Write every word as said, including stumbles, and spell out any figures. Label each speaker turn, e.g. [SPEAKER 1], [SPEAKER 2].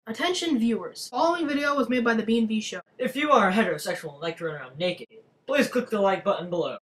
[SPEAKER 1] Attention viewers, following video was made by the B and B Show.
[SPEAKER 2] If you are heterosexual and like to run around naked, please click the like button below.